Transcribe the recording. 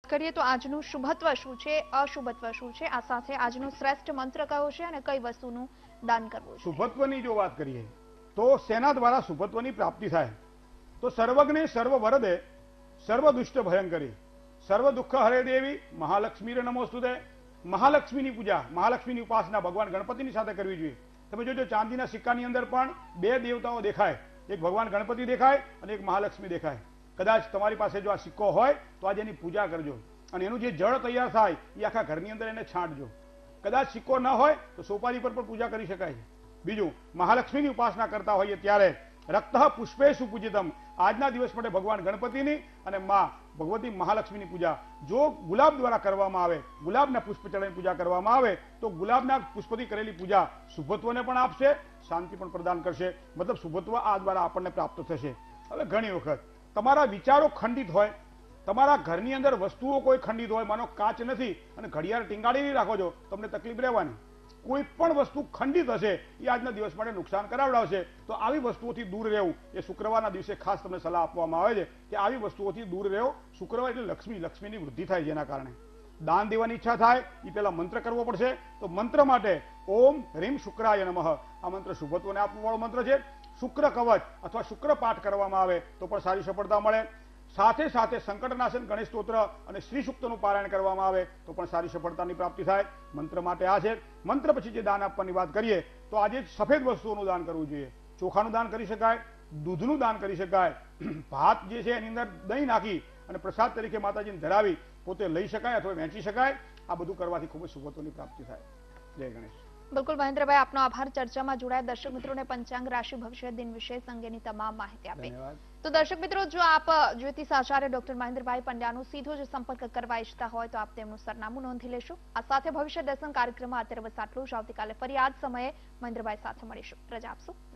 કરીએ તો આજનું શુભત્વ શું છે, અશુભત્વ શું છે, આ સાથે આજનો શ્રેષ્ઠ મંત્ર કયો છે અને કઈ વસ્તુનું દાન કરવું છે? શુભત્વની જો વાત કરીએ તો સેના દ્વારા શુભત્વની પ્રાપ્તિ થાય તો સર્વજ્ઞે સર્વ વરદે સર્વ દુષ્ટ ભયંકરી સર્વ દુઃખ હરે દેવી મહાલક્ષ્મી નમોસ્તુતે. મહાલક્ષ્મીની પૂજા, મહાલક્ષ્મીની ઉપાસના ભગવાન ગણપતિની સાથે કરવી જોઈએ. તમે જોજો ચાંદીના સિક્કાની અંદર પણ બે દેવતાઓ દેખાય, એક ભગવાન ગણપતિ દેખાય અને એક મહાલક્ષ્મી દેખાય. કદાચ તમારી પાસે જો આ સિક્કો હોય તો આજે એની પૂજા કરજો અને એનું જે જળ તૈયાર થાય એ આખા ઘરની અંદર એને છાંટજો. કદાચ સિક્કો ન હોય તો સોપારી પર પણ પૂજા કરી શકાય છે. બીજું, મહાલક્ષ્મીની ઉપાસના કરતા હોઈએ ત્યારે રક્ત પુષ્પેશુ પૂજિતમ, આજના દિવસ માટે ભગવાન ગણપતિની અને મા ભગવતી મહાલક્ષ્મીની પૂજા જો ગુલાબ દ્વારા કરવામાં આવે, ગુલાબના પુષ્પ ચડાવીને પૂજા કરવામાં આવે તો ગુલાબના પુષ્પથી કરેલી પૂજા શુભત્વને પણ આપશે, શાંતિ પણ પ્રદાન કરશે. મતલબ શુભત્વ આ દ્વારા આપણને પ્રાપ્ત થશે. હવે ઘણી વખત તમારા વિચારો ખંડિત હોય, તમારા ઘરની અંદર વસ્તુઓ કોઈ ખંડિત હોય, માનો કાચ નથી અને ઘડિયાળ ટીંગાડી રાખો છો, તમને તકલીફ રહેવાની. કોઈ પણ વસ્તુ ખંડિત હશે એ આજના દિવસ માટે નુકસાન કરાવડાવશે. તો આવી વસ્તુઓથી દૂર રહેવું એ શુક્રવારના દિવસે ખાસ તમને સલાહ આપવામાં આવે છે કે આવી વસ્તુઓથી દૂર રહેવો. શુક્રવાર એટલે લક્ષ્મીની વૃદ્ધિ થાય, જેના કારણે દાન દેવાની ઈચ્છા થાય એ પહેલા મંત્ર કરવો પડશે. તો મંત્ર માટે ઓમ હ્રીમ શુક્રાય નમઃ આ મંત્ર શુભત્વને આપવા વાળો મંત્ર છે. શુક્ર કવચ અથવા શુક્ર પાઠ કરવામાં આવે તો પણ સારી સફળતા મળે. સાથે સાથે સંકટનાશન ગણેશ સ્તોત્ર અને શ્રી સૂક્તનું પારાયણ કરવામાં આવે તો પણ સારી સફળતાની પ્રાપ્તિ થાય. મંત્ર માટે આ છે. મંત્ર પછી જે દાન આપવાની વાત કરીએ તો આજે સફેદ વસ્તુઓનું દાન કરવું જોઈએ. ચોખાનું દાન કરી શકાય, દૂધનું દાન કરી શકાય, ભાત જે છે એની અંદર દહીં નાખી અને પ્રસાદ તરીકે માતાજીને ધરાવી પોતે લઈ શકાય અથવા વહેંચી શકાય. આ બધું કરવાથી ખૂબ જ શુભત્વની પ્રાપ્તિ થાય. જય ગણેશ. બિલકુલ મહેન્દ્રભાઈ, આપનો આભાર. ચર્ચામાં જોડાયા દર્શક મિત્રોને પંચાંગ રાશિ ભવિષ્ય દિન વિશેષ અંગેની તમામ માહિતી આપી. તો દર્શક મિત્રો, જો આપ જ્યોતિષ આચાર્ય ડોક્ટર મહેન્દ્રભાઈ પંડ્યાનો સીધો જ સંપર્ક કરવા ઈચ્છતા હોય તો આપ તેમનું સરનામું નોંધી લેશો. આ સાથે ભવિષ્ય દર્શન કાર્યક્રમમાં અત્યારે બસ આટલું જ. આવતીકાલે ફરી આ જ સમયે મહેન્દ્રભાઈ સાથે મળીશું. રજા આપશો.